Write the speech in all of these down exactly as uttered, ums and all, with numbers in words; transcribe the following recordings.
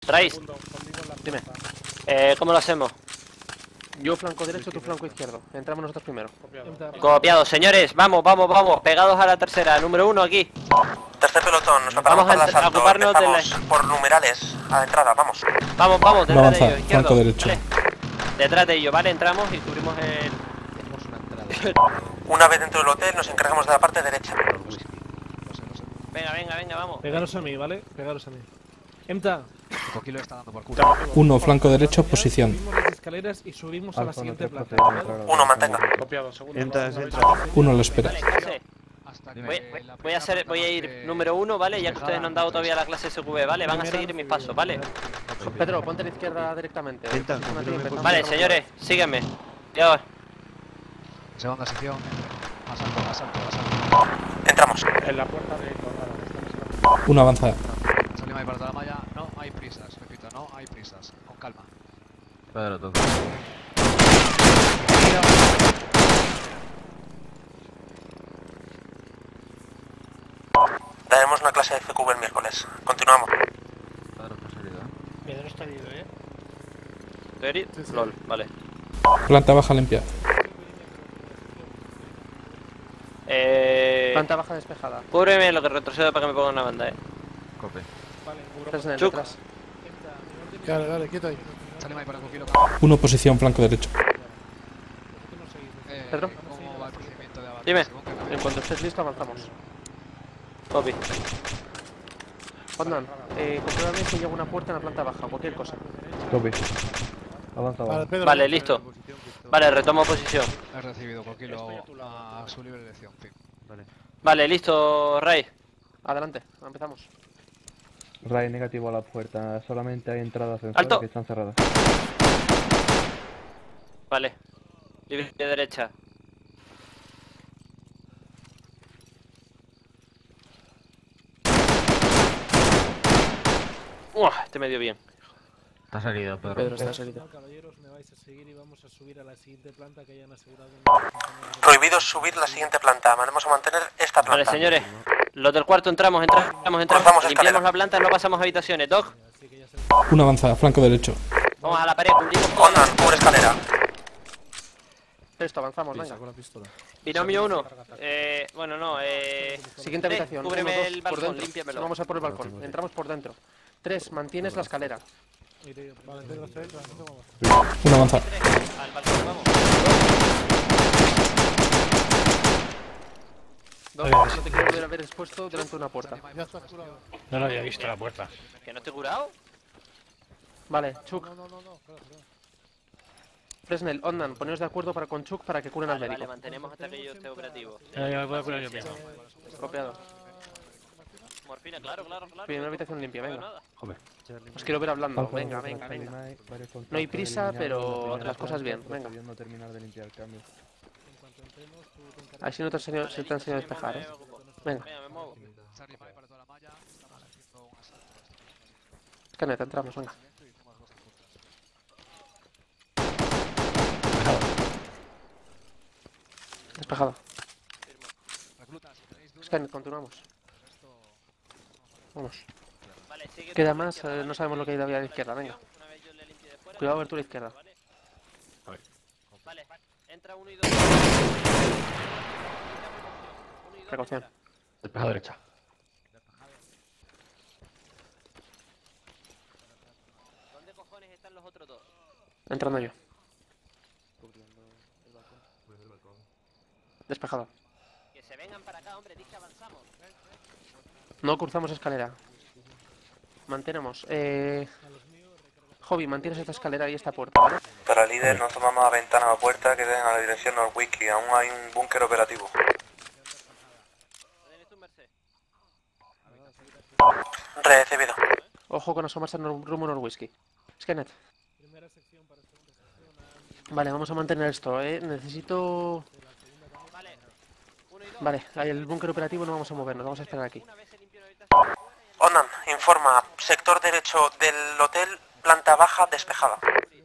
Raiz, Dime. eh, ¿cómo lo hacemos? Yo flanco derecho, tú flanco izquierdo. Entramos nosotros primero. Copiado, señores, vamos, vamos, vamos, pegados a la tercera, número uno aquí. Tercer pelotón, nos preparamos Vamos a para el asalto. ocuparnos de la- Empezamos por numerales, a la entrada, vamos. Vamos, vamos, No detrás de avanza, ellos, izquierdo. flanco derecho. Vale. Detrás de ellos, vale, entramos y cubrimos el... Una vez dentro del hotel, nos encargamos de la parte derecha. Venga, venga, venga, vamos. Pegaros a mí, ¿vale? Pegaros a mí. Emta. Coquilo está dando por culo. Uno, flanco derecho, posición. Subimos las escaleras y subimos a la siguiente planta. Uno, mantenga. Copiado, segundo. Entra, entra. Uno lo espera. Vale, clase. Hasta que Voy, la voy a hacer, voy a ir número uno, ¿vale? Ya que ustedes no han dado todavía la clase S Q B, ¿vale? Van a seguir mis pasos, ¿vale? Pedro, ponte a la izquierda directamente. Entra, Una confírmame, empezamos. Vale, señores, sígueme. Ya. segunda sección. Asalto, asalto, asalto. Entramos. En la puerta de Uno avanza. Salimos ahí para toda la malla. No hay prisas, repito, no hay prisas. Con calma. Pedro, toca. Daremos una clase de C Q B el miércoles. Continuamos. Pedro, estás herido, ¿eh? Pedro está herido, ¿eh? ¿Estoy herido? Lol, vale. Planta baja limpia. Eh... Planta baja despejada. Cúbreme lo que retrocedo para que me ponga una banda, eh. Cope. Fresnel, Chuc. detrás. Dale, dale, quieto ahí. Salimos ahí para Coquilo. Uno, posición, flanco derecho. Eh, Pedro. ¿Cómo va el procedimiento de avance? Dime. Según que me- En cuanto estés listo, avanzamos. Copy. Ondan, eh, compruébame si llega una puerta en la planta baja, cualquier cosa. Cope. Avanza, avanza. Pedro. Vale, listo. Vale, retomo posición. He recibido Coquilo a su libre elección. Fin. Vale. Vale, listo, Ray. Adelante, empezamos. Ray negativo a la puerta. Solamente hay entradas en Alto. que están cerradas. Vale. Libre de derecha. Uah, este me dio bien. Estás herido, Pedro. Pedro, estás herido. Caballeros, me vais a seguir y vamos a subir a la siguiente planta que hayan asegurado. Prohibido subir la siguiente planta. Vamos a mantener esta planta. Vale, señores. Los del cuarto entramos, entramos, entramos. Cruzamos Limpiamos escalera. la planta, no pasamos habitaciones. Doc, Uno avanza, flanco derecho. vamos a la pared, cubrimos todo. Ondan, cubre escalera. Esto, avanzamos, venga. Binomio uno. Eh, bueno, no, eh... Siguiente Eh, habitación. cúbreme uno, dos, el por balcón, dentro. límpiamelo. Vamos a por el balcón. Entramos por dentro. Tres, mantienes la escalera. Vale, Pedro, estoy vamos. Uno avanza. Al balcón, vamos. Dos, no te quiero volver a ver expuesto delante de una puerta. Ya está curado. No lo había visto la puerta. ¿Que no estoy curado? Vale, Chuck, No, no, no, no, claro, claro. Fresnel, Ondan, poneos de acuerdo para con Chuck para que curen al Vale, vale, médico. mantenemos hasta que yo esté operativo. Ya, ya me puedo curar yo mismo. Copiado. Morfina, claro, claro, claro. Bien, una habitación limpia, No veo venga. nada. Joder. Os quiero ver hablando. Venga, venga, venga. No hay prisa, pero las cosas bien, venga. No terminar de limpiar cambios. Así no te enseño, se te ha enseñado a despejar, eh. Venga, Venga, me muevo. Salimos ahí para toda la malla. Estamos haciendo un asalto. Scanet, entramos, venga. Despejado. Reclutas, si tenéis dudas, Scanet, continuamos. Vamos. Vale, sigue Queda por la más, izquierda, eh, ¿vale? no sabemos lo que hay de la vía de izquierda, venga. Una vez yo le limpie de fuera. Cuidado, abertura izquierda. Vale. Vale, entra uno y dos. Uno y dos, Precaución. entra. Despejado derecha. ¿Dónde cojones están los otros dos? Entrando yo. Despejado. Que se vengan para acá, hombre, di que avanzamos. No cruzamos escalera. Mantenemos. Eh... Hobby, mantienes esta escalera y esta puerta, ¿vale? Para líder, nos tomamos a ventana o puerta que den a la dirección Norwiki. Aún hay un búnker operativo. ¿Dónde eres tú, Merced? Recibido. Ojo con asomarse en rumbo Norwhisky. Scanet. Vale, vamos a mantener esto, eh. Necesito... Vale, uno y dos. Vale, ahí el búnker operativo no vamos a movernos, vamos a esperar aquí. Una vez se limpió la habitación. Ondan, informa. Sector derecho del hotel, planta baja despejada.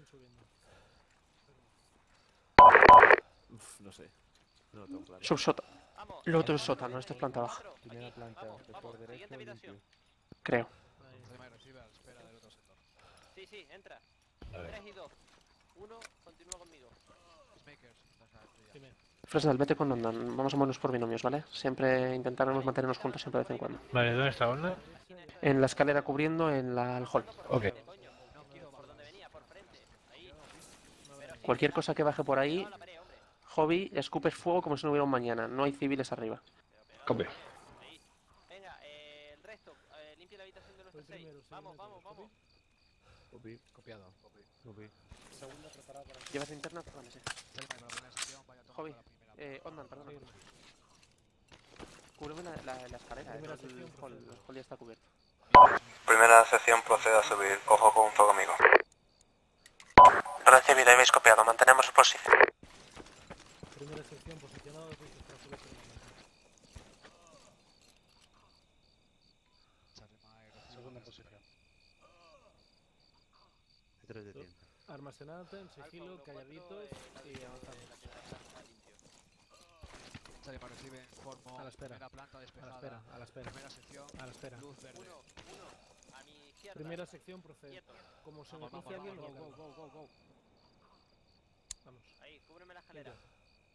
No sé. No lo tengo claro. Subsótano. Vamos. Lo otro es sótano, esto es planta baja. Primera planta, Vamos, sector vamos, derecho, siguiente habitación. limpio. Creo. Salimos ahí, recibe a la espera del otro sector. Sí, sí, entra. A ver. tres y dos. uno, continúa conmigo. Peacemakers, esta es la tuya. Dime. Fresnel, vete con Ondan. Vamos a movernos por binomios, ¿vale? Siempre intentaremos mantenernos juntos siempre de vez en cuando. Vale, ¿dónde está Onda? En la escalera cubriendo en la, el hall. Ok. Coño, no quiero por donde venía, por frente. Ahí. Cualquier cosa que baje por ahí, No, la pared, hombre. Hobby, escupes fuego como si no hubiera un mañana. No hay civiles arriba. Copio. Ahí. Venga, eh, el resto. Eh, limpia la habitación de nuestros Voy seis. primero, Vamos, segundo, vamos, vamos. Copy, Copiado. copy. Segunda preparada para... ¿Llevas linterna? Vale, sí. Charlie Mike para la primera sección, vaya todo Hobby, para la primera. eh, Ondan, perdón. Sí. Cúbreme la, la, la escalera, eh, Primera el, sección, hall, procedo. el hall ya está cubierto. Primera sección procede a subir. Ojo con fuego amigo. Recibido, habéis copiado. Mantenemos su posición. Primera sección posicionado, listos para subir por Charlie Mike, recibe Segunda una posición. tres de tiempo. Almacenate, en sigilo, calladitos y avanzamos. Charlie Mike recibe informo. A la espera. Primera planta A la despejada. espera, a la espera, Primera sección, a la espera. luz verde. Uno, uno. A mi izquierda. Primera sección procede. Quieto. Como se me Vamos, cruce vamos, alguien, vamos, lo go, calmo. go, go, go. Vamos. Ahí, cúbreme la escalera. Quieto.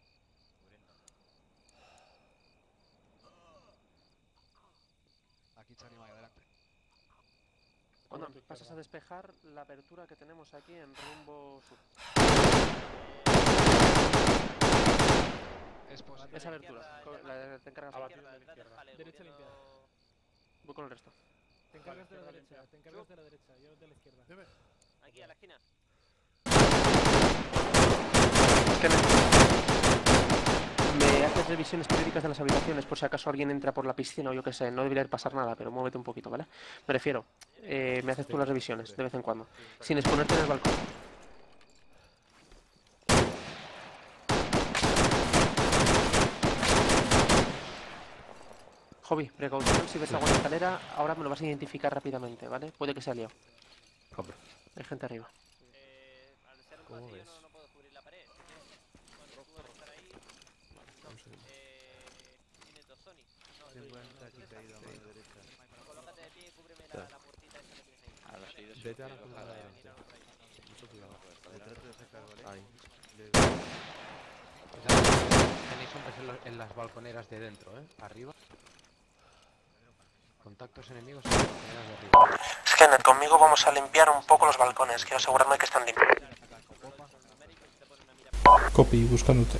Aquí Charlie Mike, adelante. Ondan, pasas a despejar la apertura que tenemos aquí en rumbo sur. Es posible. Esa abertura, co- la, te encargas. A izquierda, detrás del jaleo, Derecha cubriendo- limpiada. Voy con el resto. Te encargas de la derecha, te encargas de la derecha, yo de la izquierda. Aquí, a la esquina. Me haces revisiones periódicas de las habitaciones por si acaso alguien entra por la piscina o yo qué sé. No debería pasar nada, pero muévete un poquito, ¿vale? Me refiero, eh, me haces tú las revisiones de vez en cuando, sin exponerte en el balcón. Hobby, precaución, si ves agua en la escalera, ahora me lo vas a identificar rápidamente, ¿vale? Puede que sea lío. Copy. Hay gente arriba. Eh, al ser un ¿Cómo pasillo ves? no, no puedo cubrir la pared. Bueno, tú vas a estar ahí. No, eh... Tiene dos Sony. No, Se sí, encuentra no, aquí no, caído a no, mano no. derecha. Colócate de pie y cúbreme la, la puertita esa que tienes ahí. A la salida Vete a la se columna baja de la- delante. Mucho cuidado. Le trato de sacar, ¿vale? Ahí. Tenéis hombres en, lo- en las balconeras de dentro, ¿eh? Arriba. Contactos enemigos en las balconeras de arriba. Scanner, conmigo vamos a limpiar un poco los balcones. Quiero asegurarme que están limpios. Copy, buscándote.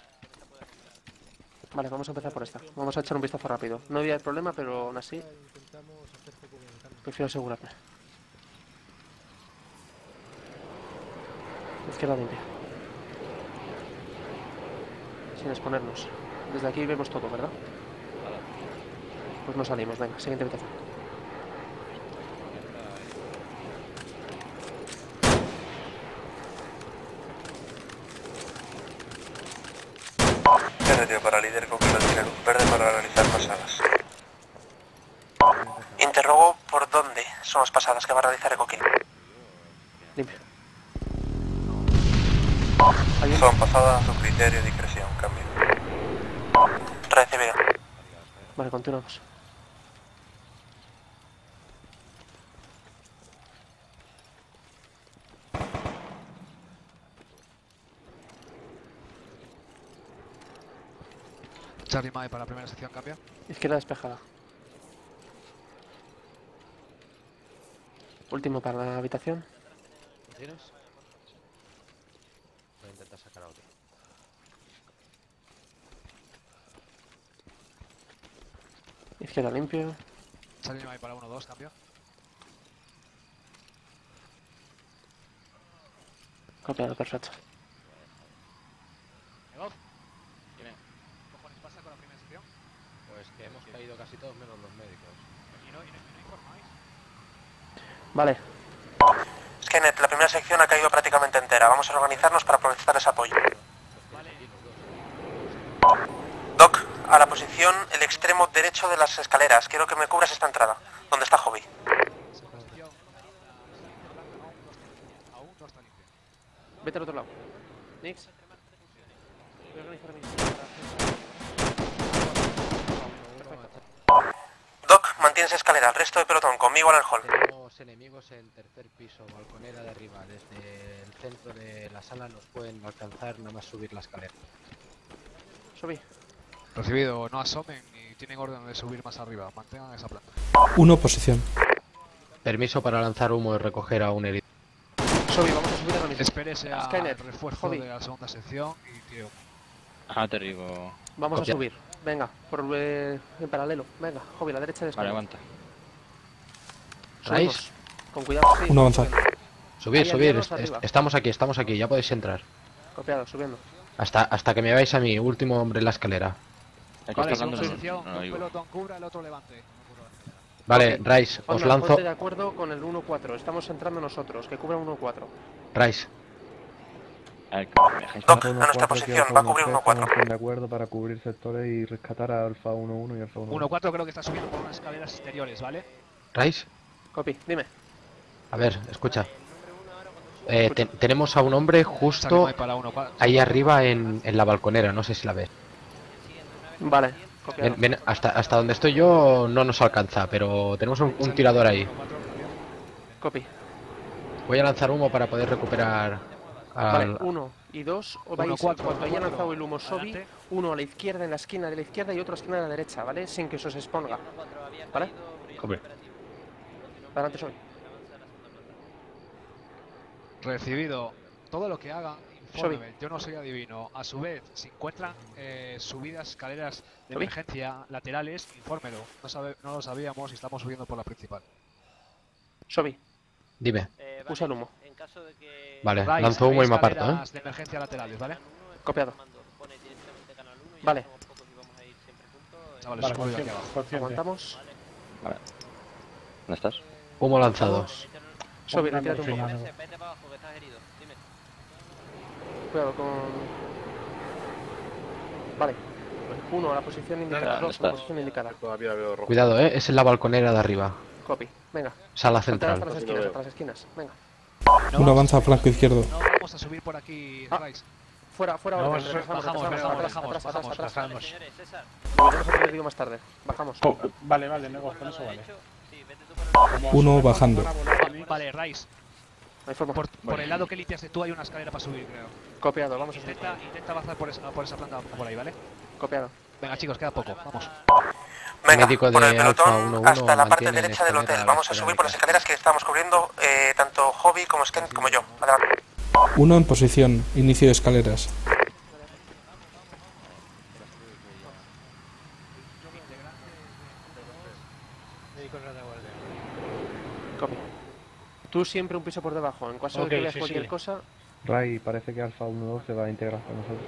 Vale, vamos a empezar por esta. Vamos a echar un vistazo rápido. No había problema, pero aún así Intentamos hacer foco con el cambio. prefiero asegurarme. Izquierda limpia. Sin exponernos. Desde aquí vemos todo, ¿verdad? Pues no salimos, venga, siguiente habitación. R T O para líder Coquilo tiene luz verde para realizar pasadas. Interrogo por dónde son las pasadas que va a realizar Coquilo. Limpio. Son pasadas a su criterio y discreción. Cambio. Recibido. Vale, continuamos. Charlie Mike para la primera sección, cambia. Izquierda despejada. Último para la habitación. ¿Lo tienes? Voy a intentar sacar a otro. Izquierda limpio. Charlie Mike para uno dos, cambio. Copiado, perfecto. Negod. Dime. ¿Qué cojones pasa con la primera sección? Pues que hemos caído casi todos menos los médicos. ¿Y no, y no, y no informáis? Vale, Scanner, la primera sección ha caído prácticamente entera. Vamos a organizarnos para prestarles apoyo. Vale. Doc, a la posición el extremo derecho de las escaleras. Quiero que me cubras esta entrada. ¿Dónde está Hobby? Sección. Aún no está limpio. vete al otro lado. Nix. Voy a organizar mis... Perfecto. Doc, mantienes tienes escalera, el resto de pelotón, conmigo en el hall. Tenemos enemigos en tercer piso, balconera de arriba. Desde el centro de la sala nos pueden alcanzar nada más subir la escalera. Subí. Recibido, no asomen y tienen orden de subir más arriba. Mantengan esa planta. uno posición. Permiso para lanzar humo y recoger a un herido. Subí, vamos a subir ahora mismo. Espérese al Skynet, refuerzo Hobby. de la segunda sección y tío. Ajá, te digo. Vamos Copia. a subir. Venga, por eh, en paralelo. Venga, Hobby, la derecha de Vale, escalera. aguanta. Subimos. ¿Raíz? Con cuidado, sí. Uno avanza. Subir, Ahí, subir. arriba, est- arriba. est- estamos aquí, estamos aquí, ya podéis entrar. Copiado, subiendo. Hasta, hasta que me veáis a mí, último hombre en la escalera. El que Vale, está hablando segunda no, sección, no lo un digo. pelotón cubra, el otro levante. Vale, Ok. Rice, os Onda, lanzo. ponte de acuerdo con el uno cuatro. Estamos entrando nosotros, que cubra uno cuatro. Rice, A ver, ¿me dejáis Doc, pasar? a nuestra posición, va a cubrir uno cuatro. Están de acuerdo para cubrir sectores y rescatar a Alfa uno uno y Alfa uno uno dos. cuatro creo que está subiendo por unas escaleras exteriores, ¿vale? Rice. Copy, dime. A ver, escucha. Eh, te- tenemos a un hombre O sea, que no justo hay para uno cuatro. ahí arriba en, en la balconera, no sé si la ves. Vale, copiado. Ven, ven, hasta, hasta donde estoy yo no nos alcanza, pero tenemos un, un tirador ahí. Copy. Voy a lanzar humo para poder recuperar Vale, al... uno y dos, o Uno, vais, cuatro, cuando haya cuatro. lanzado el humo Sobi, Adelante. uno a la izquierda en la esquina de la izquierda y otro a la esquina de la derecha, ¿vale? Sin que se os exponga. ¿Vale? Copy. Adelante, Sobi. Recibido. Todo lo que hagan, infórmeme. Yo no soy adivino. A su vez, si encuentran eh, subidas, escaleras de Sobi. emergencia laterales, infórmelo. No, sabe, no lo sabíamos y estamos subiendo por la principal. Sobi, Dime. Eh, usa el humo. En caso de que Vale, Rice, lanzo humo y veis me aparto, ¿eh? escaleras de emergencia laterales, ¿vale? Copiado. pone directamente canal uno y Vale. ya somos pocos y vamos a ir siempre juntos. Chavales, Vale, subo yo aquí consciente, abajo. consciente. Aguantamos. ¿Dónde estás? Humo lanzado. Sobi, Ponme retírate un poco. morfina. Vete, vete para abajo, que estás herido. Dime. Cuidado con... Vale. Uno a la posición indicada, ¿Dónde dos a la estás? posición indicada. Todavía veo rojo. Cuidado, eh, es en la balconera de arriba. Copy. Venga. Sala Saltar hasta central. las esquinas, hasta las esquinas. Venga. No Uno vamos avanza a a flanco izquierdo. No vamos a subir por aquí, Ah. Rice. Fuera, fuera, No, orden, eso- retrasamos, bajamos, retrasamos, bajamos, atrás, atrás, bajamos, atrás, atrás. Bajamos. Señores, César. Lo volvemos a tener digo más tarde. Bajamos. Oh, vale, vale, nego, con eso ¿Lo has vale. hecho? Sí, vete tú por el... Como Uno asume bajando. una bola de Phoenix, Vale, Rice. No hay forma. Por, por el lado que limpiaste tú hay una escalera para subir, creo. Copiado, vamos a subir. Intenta, intenta avanzar por esa, por esa planta por ahí, ¿vale? Copiado. Venga, chicos, queda poco. Vamos. Venga, Médico por de el Alfa pelotón uno uno hasta la parte mantienen derecha del escalera hotel. a la Vamos a espera subir de por las que- escaleras que estamos cubriendo, eh, tanto Hobby como Sken como yo. Adelante. Uno en posición. Inicio de escaleras. Copy. Tú siempre un piso por debajo. En caso Ok, de que veas sí, cualquier sí. cosa, Ray, parece que Alfa uno dos se va a integrar con nosotros.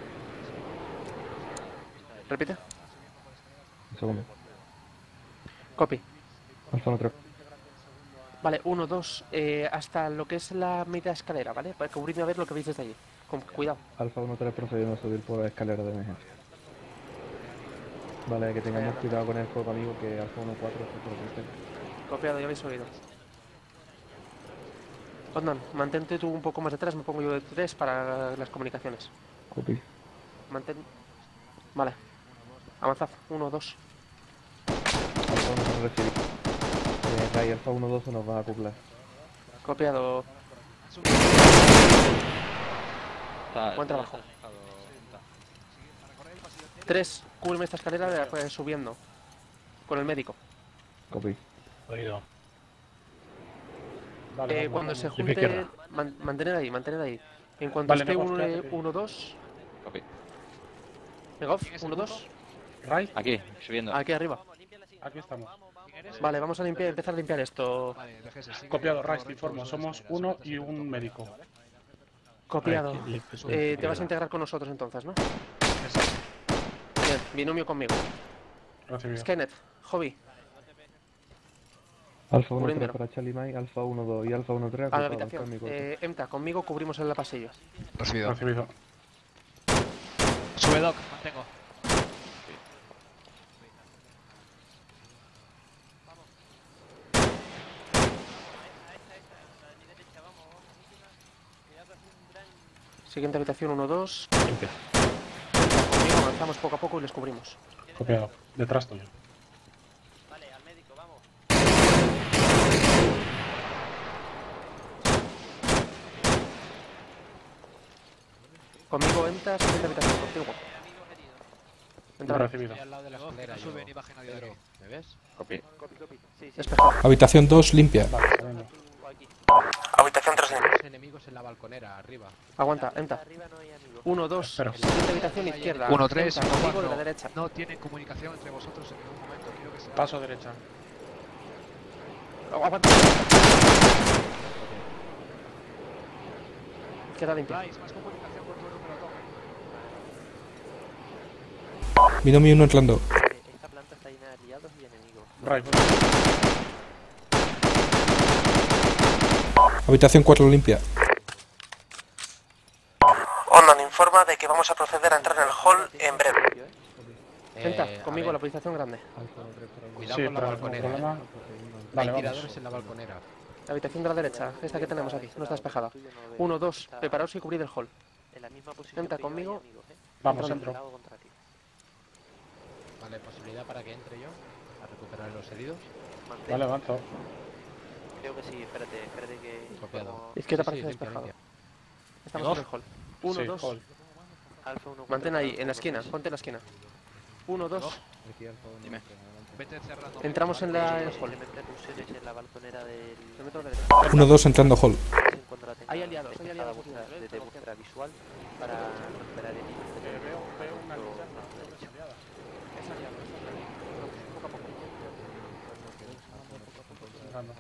repite. Un segundo. Copy. Alfa uno tres. Vale, uno, dos, eh, hasta lo que es la media escalera, ¿vale? Para cubrirme a ver lo que veis desde allí. Con cuidado. Alfa uno tres procediendo a subir por la escalera de emergencia. Vale, que tengamos cuidado con el fuego amigo, que Alfa uno cuatro se protege. Copiado, ya habéis oído. Otman, mantente tú un poco más detrás, me pongo yo de tres para las comunicaciones. Copy. Mantén... Vale. Avanzad. Uno, dos. Alfa uno tres recibido. Eh, Ray, Alfa uno dos se nos va a acoplar. Copiado. Está- Buen trabajo. Tres. Cúbreme esta escalera eh, subiendo. Con el médico. Copy. Oído. Vale, Eh, vamos, cuando vamos. se Yo me junte... izquierda. Man, mantened ahí, mantened ahí. En cuanto Vale, esté Nego, uno, espérate. uno, dos... Copy. Megov, ¿Quién es el uno, punto? dos. Ray, Aquí, subiendo. Aquí arriba. aquí estamos. ¿Quién eres? Vale, vamos a limpiar, empezar a limpiar esto. Vale, déjese, sigue. Copiado, Todo Rice, te recto, informo. sobre Somos escaleras, uno sobre y escaleras, un médico. ¿vale? Copiado. Ay, le- Eh, te vas a integrar con nosotros entonces, ¿no? Bien, binomio conmigo. Recibido. Skynet, Hobby, Alfa uno tres Cubriéndolo. para Charlie Mike, Alfa uno dos y Alfa uno tres a la acoplados habitación. con mi cuerpo. Eh, Emta, conmigo cubrimos el pasillo. Recibido. Recibido. Sube, Doc, mantengo. Siguiente habitación, uno, dos. Limpia. Conmigo avanzamos poco a poco y les cubrimos. Copiado. Detrás tuyo. Vale, al médico, vamos. Conmigo entras, siguiente habitación, contigo. Entra. Recibido. Estoy al lado de la No, escalera. no sube yo. ni baja nadie de Pedro, aquí. ¿me ves? Copy. Despejado. Habitación dos limpia. Vale, saliendo. Habitación tres limpia. Tenemos enemigos en la balconera, arriba. Aguanta, entra. uno, dos, Espero. siguiente habitación izquierda. Uno, tres, Entra, uno, conmigo de la cuatro. derecha. No tienen comunicación entre vosotros en ningún momento. Quiero que sea. Paso derecha. Aguanta. Izquierda limpia. Rice, más comunicación con todo el número dos. Binomio uno entrando. Esta planta está llena de aliados y enemigos. Right. Habitación cuatro limpia. Ondan informa de que vamos a proceder a entrar en el hall en breve. Entra, Eh, a conmigo ver, la posición grande. Cuidado Sí, con la pero balconera. con problema. Hay Vale, tiradores vamos. en la balconera. La habitación de la derecha, esta que tenemos aquí, no está despejada. uno, dos, preparaos y cubrid el hall. En la misma posición Entra que yo hay conmigo. amigos, ¿eh? Vamos, Entrando. entro. Lado contrario. Vale, posibilidad para que entre yo a recuperar los heridos. Mantén. Vale, avanzo. Creo que sí, espérate, espérate que... Copiado. como- Izquierda Sí, parece sí, limpia, despejado. limpia. Estamos en el hall. uno, Sí, dos, hall. Alfa uno, mantén cuatro, ahí, en la esquina, uno, ponte en la esquina. uno, dos, Dime. Vete cerrando. entramos en la el hall. posiblemente rusiones en la balconera del... Kilómetro derecha. uno dos entrando hall. Cuando la tenga Hay aliados, hay despejada aliados vuestra- ocultos, ¿eh? desde vuestra visual para recuperar el Eh, veo, veo una linterna. Es aliada. Es aliado, es aliado. Poco a poco. Entrando.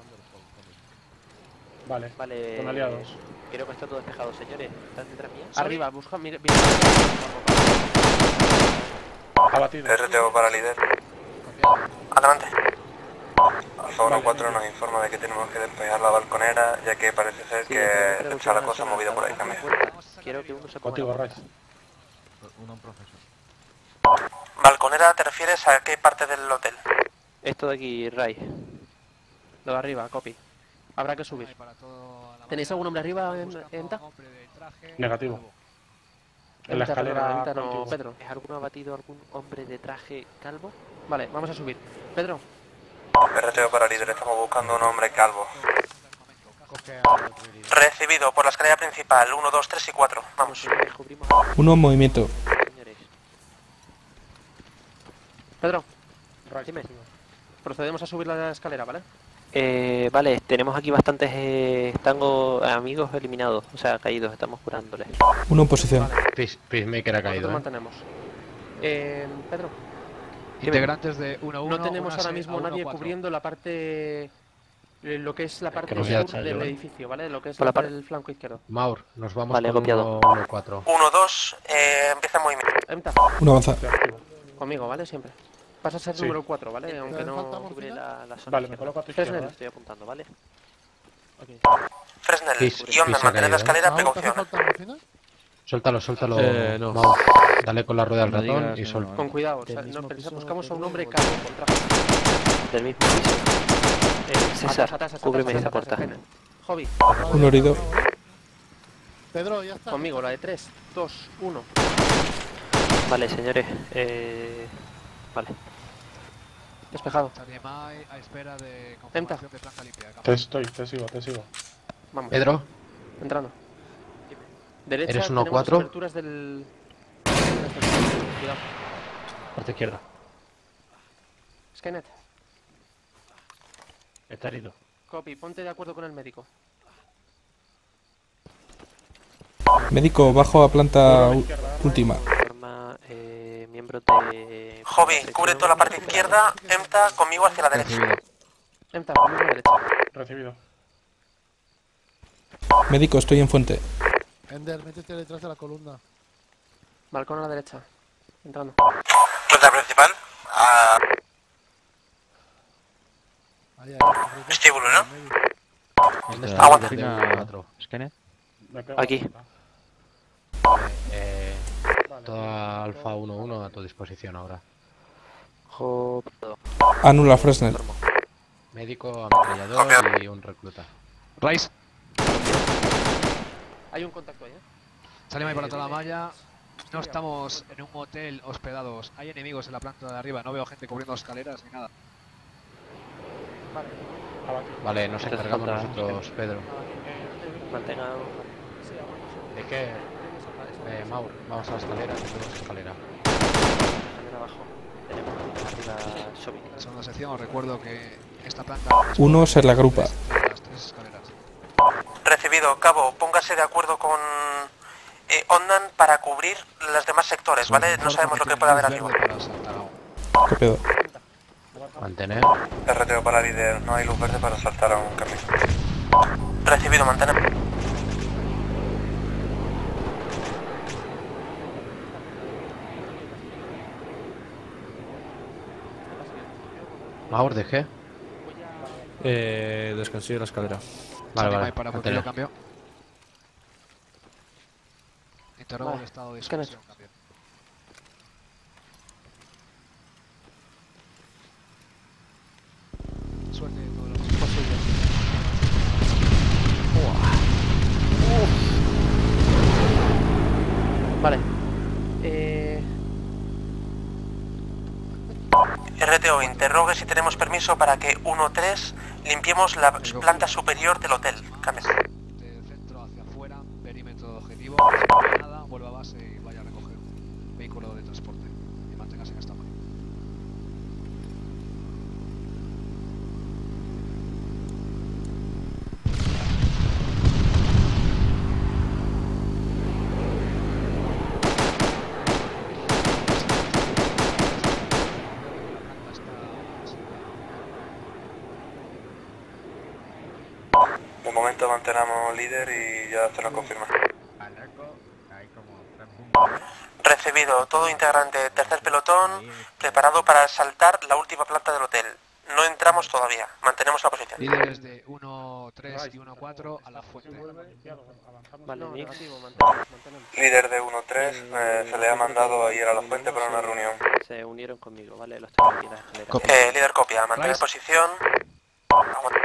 Vale, Vale, con aliados. creo que está todo despejado, señores. ¿Están detrás mía? Arriba, busca, mira, mira. Abatido. R T O para líder. Adelante. Alfa uno cuatro nos informa de que tenemos que despejar la balconera, ya que parece ser Sí, que pero el chalaco creo se ha que movido por ahí estamos también. en puerta. Quiero que uno se ponga Contigo, la Rice. Balconera, ¿te refieres a qué parte del hotel? Esto de aquí, Ray. Lo de arriba, copy. Habrá que subir. ¿Tenéis algún hombre arriba en ENTA? Negativo. En la Enta, perdona, escalera Enta no, contigo. Pedro. ¿Es alguno abatido algún hombre de traje calvo? Vale, vamos a subir. Pedro, R T O para líder, estamos buscando un hombre calvo. Coge a otro herido. Recibido por la escalera principal, uno, dos, tres y cuatro. Vamos. Descubrimos a uno en movimiento. los señores. Pedro, Rice, Dime. contigo. procedemos a subir la escalera, ¿vale? Eh, vale, tenemos aquí bastantes eh, tango amigos eliminados, o sea, caídos, estamos curándoles. uno en posición. Peace- Peacemaker ha caído, Nosotros ¿eh? mantenemos. Eh, Pedro, Integrantes de uno uno. no tenemos ahora mismo nadie cubriendo la parte... eh, Lo que es la parte nos voy a sur echar del yo, ¿eh? edificio, ¿vale? Lo que es Por la la par- del flanco izquierdo. Maur, nos vamos Vale, con copiado. uno cuatro. uno, dos, eh, empieza el movimiento. Emta, uno avanza. conmigo, ¿vale? Siempre. Vas a ser Sí. número cuatro, ¿vale? Aunque no... Cubre la, la zona Vale, me izquierda. coloco a tu Fresnel. izquierda. Estoy apuntando, ¿vale? Fresnel Pis- y Ondan, pis ha mantener la caído, ¿eh? escalera, precaución. Suéltalo, suéltalo. Eh, no. Maur. Dale con la rueda al No ratón digas, y no, suelta. no. Con cuidado, o sea, Del no, mismo pensa- piso, buscamos a un del hombre mismo calvo con traje. Del mismo piso. Eh, César, Atrás, atrás, cúbreme atrás, esa atrás, puerta. Jaime. Hobby, uno herido. Pedro, ya está. conmigo, la de tres, dos, uno. Vale, señores. Eh... Vale. Despejado. Mai a espera de Enta. confirmación de planta limpia. Te estoy, te sigo, te sigo. Vamos. Pedro, Entrando. Derecha, ¿Eres uno tenemos cuatro? las aberturas del... Cuidado. Parte izquierda. Skynet, Está herido. copy, ponte de acuerdo con el médico. Médico bajo a planta u- última. Forma eh, miembro de... Hobby, cubre toda la parte izquierda, Emta, conmigo hacia la derecha. Recibido. Emta, conmigo a la derecha. Recibido. Médico, estoy en fuente. Ender, métete detrás de la columna. Balcón a la derecha. Entrando. Ruta principal, a Ahí, ahí. vestíbulo, ¿no? ¿dónde Está está Aguanta. el de cuatro? Skynet. Me pego Aquí. a la Eh, Vale. toda Alfa uno uno a tu disposición ahora. Jo- Anula Fresnel. Médico, ametrallador y un recluta. Rice, Hay un contacto ahí, ¿eh? salimos ahí por toda la malla. No estamos en un hotel hospedados. Hay enemigos en la planta de arriba. No veo gente cubriendo escaleras ni nada. Abatido. Vale, nos Esto es encargamos falta- nosotros, Pedro. Mantenga... ¿De qué? Eh, Maur, vamos a la escalera, tenemos escalera. Escalera abajo. Tenemos arriba Sobi. Segunda sección, os recuerdo que esta planta... Uno se la agrupa. Las tres escaleras. Recibido, cabo, póngase de acuerdo con eh, Ondan para cubrir los demás sectores, ¿vale? No sabemos lo que puede haber arriba. Copiado. Mantener. R T O para líder, no hay luz verde para saltar a un camino. Recibido, mantenemos. Maur, ¿de qué? Eh, descansillo de la escalera. Vale, vale, Para mantener. cambio. Interrogo Vale, el estado de escáner. suspensión, cambio. Suerte todo lo Posible. Vale. Eh... R T O, interrogue si tenemos permiso para que uno tres limpiemos la planta superior del hotel. Cambio. del centro hacia afuera, perímetro objetivo, nada, vuelva a base y vaya a recoger un vehículo de transporte y manténgase en esta mano. De momento mantenemos líder y ya se lo confirma. Recibido, todo integrante, tercer pelotón, preparado para saltar la última planta del hotel. No entramos todavía, mantenemos la posición. Líderes de uno tres y uno cuatro a la fuente. Vale, No, Nix. negativo, mantenemos, mantenemos. Líder de uno tres, eh, se le ha mandado a ir a la fuente para una reunión. Se unieron conmigo, ¿vale? Los tengo aquí en la escalera. Eh, líder copia, mantener Rice. posición. Aguanta.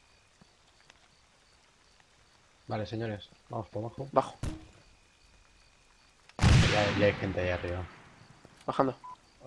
Vale, señores, vamos por abajo. Bajo, Ya, ya hay gente ahí arriba. bajando.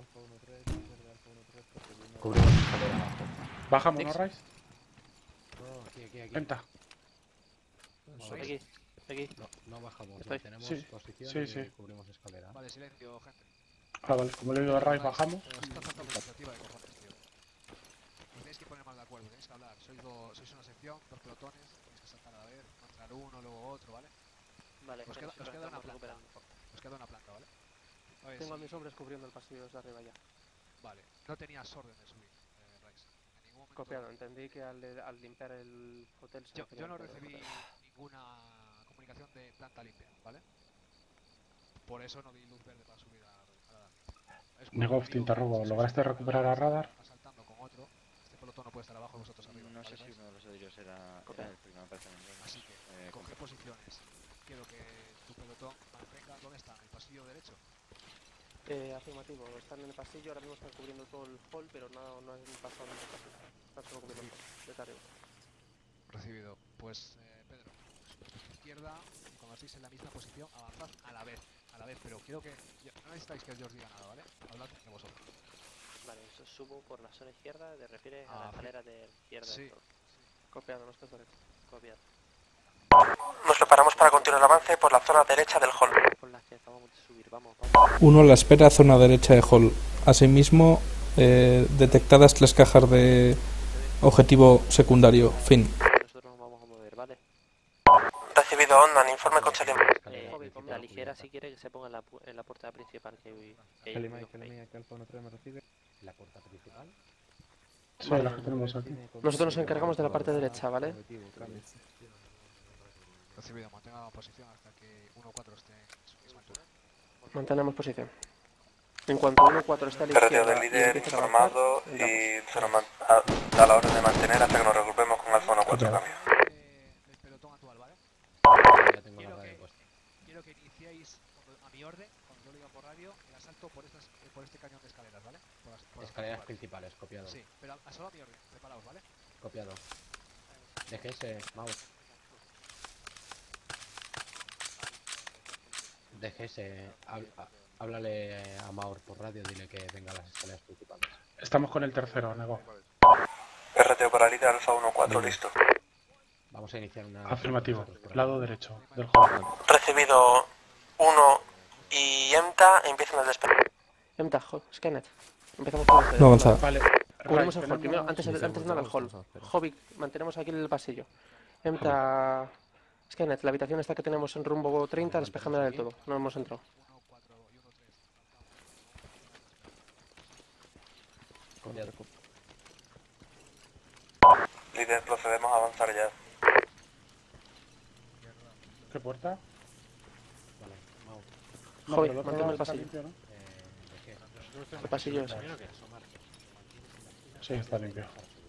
Cubrimos escalera abajo. Bajamos, ¿no, Rice? No, aquí, aquí, aquí. Venta. Aquí, aquí. No, no bajamos, Estoy. tenemos Sí, posición sí, y sí. cubrimos escalera. Vale, silencio, gente. Ah, vale, como le digo a Rice, bajamos. Esta falta administrativa de cojones, tío. Os tenéis que poner más de acuerdo, tenéis que hablar. Sois, dos, sois una sección, dos pelotones, tenéis que saltar a la vez, no entrar uno, luego otro, ¿vale? Vale, Os queda, pero os sí, queda una estamos planta. recuperando. Os queda una planta, ¿vale? A ver, Tengo a si- mis hombres cubriendo el pasillo desde arriba ya. Vale, no tenías orden de subir, eh, Rice. En ningún momento. Copiado, entendí que al, al limpiar el hotel se Yo, refería yo no al hotel. recibí ninguna comunicación de planta limpia, ¿vale? Por eso no di luz verde para subir a, a la es un Negov, amigo te interrogo, que se ¿lograste sube recuperar a radar? está saltando con otro. Este pelotón no puede estar abajo y vosotros arriba. No sé ¿vale, si Rice? uno de los ladrillos era, Copiado. era el primero, me parece. ¿no? Así que, Eh, coger posiciones. Quiero que tu pelotón mantenga, ¿dónde está? ¿En el pasillo derecho? Eh, afirmativo, están en el pasillo, ahora mismo están cubriendo todo el hall, pero no, no han pasado en el pasillo. Están solo cubriendo el hall, desde arriba. Recibido. Pues, eh, Pedro, a tu izquierda, y cuando estéis en la misma posición, avanzad a la vez. A la vez, pero quiero que... ya- no necesitáis que yo os diga nada, ¿vale? Hablad entre vosotros. Vale, eso subo por la zona izquierda, te refieres a Ah, la escalera de izquierda. sí. del todo. Copiado, no estás derecho. Copiado. Nos preparamos para continuar el avance por la zona derecha del hall. Por la que acabamos de subir, vamos, vamos. Uno la espera zona derecha de hall. Asimismo, eh, detectadas las cajas de objetivo secundario. Fin. Nosotros nos vamos a mover, ¿vale? Recibido, Ondan, informe con Selim. Eh, la ligera, si quiere, que se ponga en la, pu- en la puerta principal. Que, que Kelly que- Mike, Kelly Mike, Alfa uno tres me recibe. ¿La puerta principal? Sí, la que tenemos aquí. Nosotros nos encargamos de la parte derecha, ¿vale? Recibido. Mantenga posición hasta que uno cuatro esté en su misma altura. Mantenemos posición. En cuanto uno cuatro esté a la Carretera izquierda del y líder empiece a avanzar, informado entramos. y se nos man- a, da la orden de mantener hasta que nos regrupemos con Alfa uno cuatro cambio. Eh, el pelotón actual, ¿vale? Ya tengo la Quiero radio que, puesta. quiero que iniciéis cuando- a mi orden, cuando yo lo diga por radio, el asalto por, estas, eh, por este cañón de escaleras, ¿vale? Por las, por las Escaleras principales. principales, copiado. Sí, pero a, a solo a mi orden. Preparaos, ¿vale? Copiado. D G S, Maur. D G S, hab- ha- háblale a Maur por radio, dile que venga a las escaleras principales. Estamos con el tercero, Nego. R T O para líder Alfa uno cuatro, listo. Vamos a iniciar una... Afirmativo, nosotros por lado aquí. derecho del hall. Recibido, uno y EMTA empiezan el despegue. EMTA, jo, Skynet. Empezamos con el No avanzar. Vale. Cubrimos el Rise, hall. Primero, tenemos- antes, de- antes de nada el hall. Hobbit, mantenemos aquí el pasillo. EMTA... Skynet, la habitación esta que tenemos en rumbo treinta, despejándola del todo. No hemos entrado. Líder, procedemos a avanzar ya. ¿Qué puerta? Vale, vamos. No, Joder, pero el otro mantén lado el está pasillo. limpio, ¿no? Eh, ¿de qué? Nosotros El pasillo ese. tenemos que asomar. Sí, está limpio.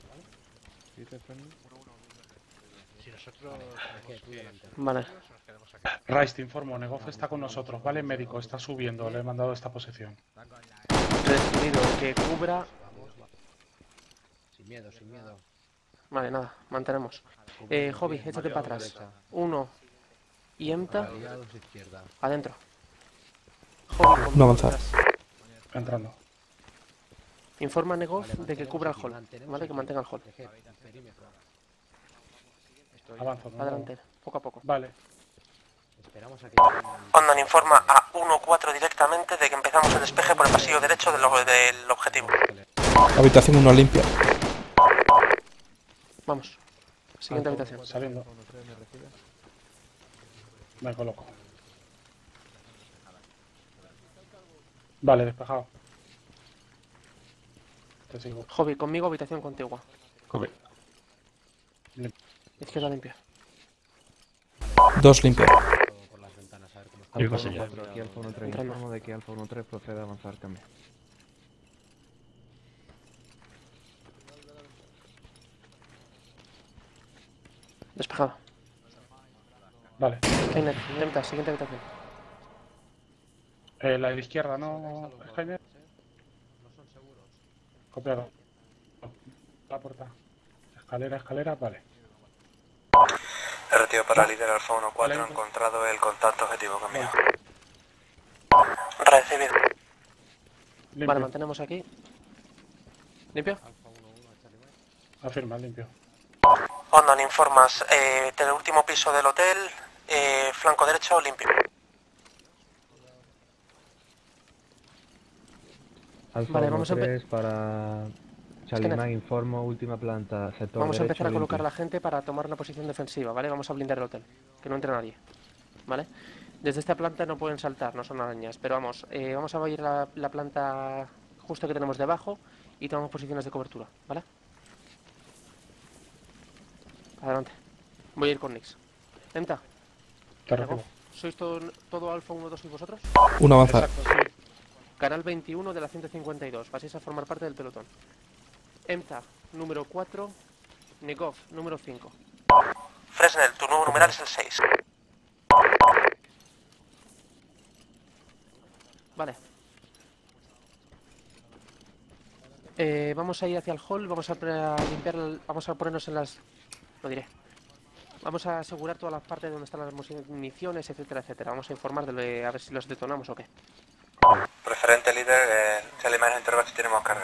Si nosotros... ¿de qué? Tú delante. Vale. Nos quedamos aquí. Rice, te informo, Negof está con nosotros, ¿vale? Médico, está subiendo, le he mandado esta posición. Recibido que cubra... Vamos, va. Sin miedo, sin miedo. Vale, nada, mantenemos. Eh, Hobby, échate para atrás. Uno y EMTA Aliados izquierda. adentro. Hobby, con No avanzar. atrás. Entrando. Informa a Negov Vale, de que mantenemos cubra el aquí, hall. mantenemos Vale, que aquí. mantenga el hall. ¿De qué? Perímetro. Estoy... Avanzo. ¿no? Adelante, poco a poco. Vale. Esperamos a que... Ondan informa a uno cuatro directamente de que empezamos el despeje por el pasillo derecho del, ob- del objetivo. Habitación uno limpia. Vamos. Siguiente Alto, habitación. Saliendo. Me coloco. Vale, despejado. Te sigo. Hobby, conmigo habitación contigua. Joder. Izquierda limpia. Dos limpia. Por las ventanas, a ver cómo está. Yo Alfa paso ya. uno cuatro, aquí Alfa uno tres. Entrando. Informo de que Alfa uno tres procede a avanzar también. Despejado. Vale. Skynet, EMTA, siguiente habitación. Eh, la de la izquierda, ¿no? Skynet. No son seguros. Copiado. La puerta. Escalera, escalera, vale. Retiro para líder Alfa uno cuatro, Vale. encontrado el contacto objetivo conmigo. Recibido. Limpio. Vale, mantenemos aquí. ¿Limpio? Afirma, limpio. Ondan informas eh, del último piso del hotel, eh, flanco derecho limpio. Alfa Vale, uno vamos a empe- tres para Charlie Skynet. Mac, informo, última planta, sector Vamos a derecho, empezar a colocar a limpio. la gente para tomar una posición defensiva, ¿vale? Vamos a blindar el hotel, que no entre nadie, ¿vale? Desde esta planta no pueden saltar, no son arañas, pero vamos, eh, vamos a ir a la, la planta justo que tenemos debajo y tomamos posiciones de cobertura, ¿vale? Adelante. Voy a ir con Nix. EMTA, Te Negov, recibo. ¿sois todo, todo Alfa uno dos y vosotros? Uno avanzar. Exacto, sí. Canal veintiuno de la ciento cincuenta y dos, paséis a formar parte del pelotón. EMTA, número cuatro, Negov, número cinco. Fresnel, tu nuevo numeral es el seis. Vale. Eh, vamos a ir hacia el hall, vamos a, pre- a limpiar, el- vamos a ponernos en las... Lo diré. Vamos a asegurar todas las partes donde están las municiones, etcétera, etcétera. Vamos a informar de lo de- a ver si los detonamos o qué. Preferente líder, eh, Charlie Mac interroga si tenemos carga.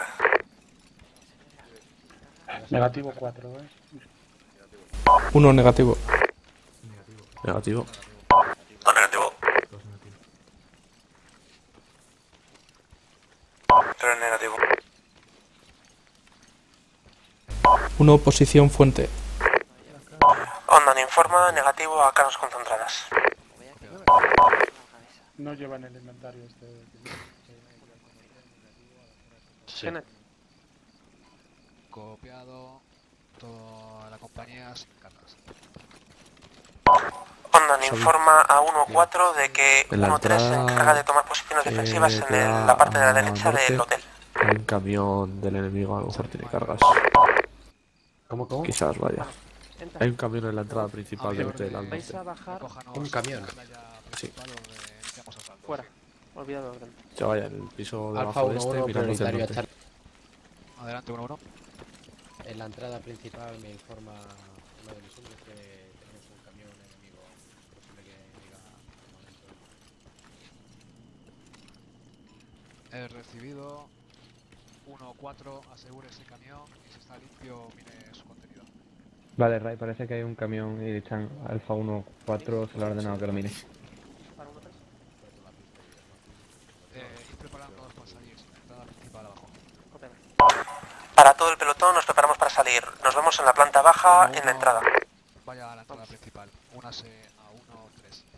Negativo cuatro, ¿eh? Uno negativo. Negativo. No negativo. Tres negativo. Uno posición fuente. Ondan informa negativo a cargas concentradas. No llevan el inventario este. Sí. Kenneth, Copiado. Toda la compañía sin cargas. Ondan informa a uno cuatro de que En la uno tres se entrada, encarga de tomar posiciones eh, defensivas en queda el- la parte de la a derecha del norte. hotel. Hay un camión del enemigo, a lo mejor tiene cargas. ¿Cómo, cómo? Quizás vaya. EMTA, Hay un camión en la entrada principal del hotel al vais a norte. bajar Un camión. Sí. fuera. Olvidado orden. Que vaya en el piso Alfa debajo de uno este, uno mirando hacia el prioritario a norte. Charlie. Adelante, uno uno. En la entrada principal me informa uno de mis hombres que tenemos un camión enemigo. Es posible que diga al momento. He recibido. uno cuatro, asegure ese camión y si está limpio, mire su contenido. Vale, Ray, parece que hay un camión y Chan Alfa uno cuatro se lo ha ordenado que lo mire. Para uno tres. preparándonos para salir. Entrada principal abajo. Para todo el pelotón nos preparamos para salir. Nos vemos en la planta baja, en la entrada. Vaya a la entrada principal. Únase a uno tres.